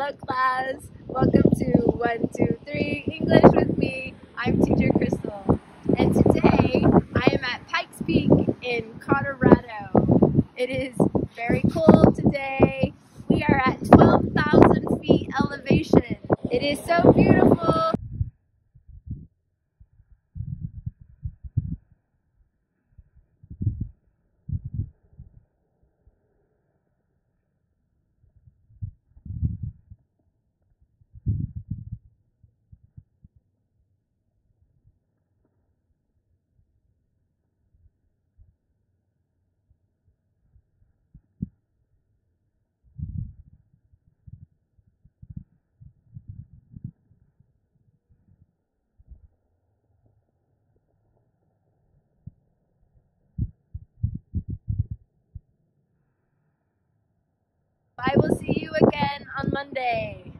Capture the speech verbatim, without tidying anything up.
Hello class, welcome to one two three English with me. I'm teacher Crystal, and today I am at Pikes Peak in Colorado. It is very cold today. We are at twelve thousand feet elevation. It is so beautiful. I will see you again on Monday.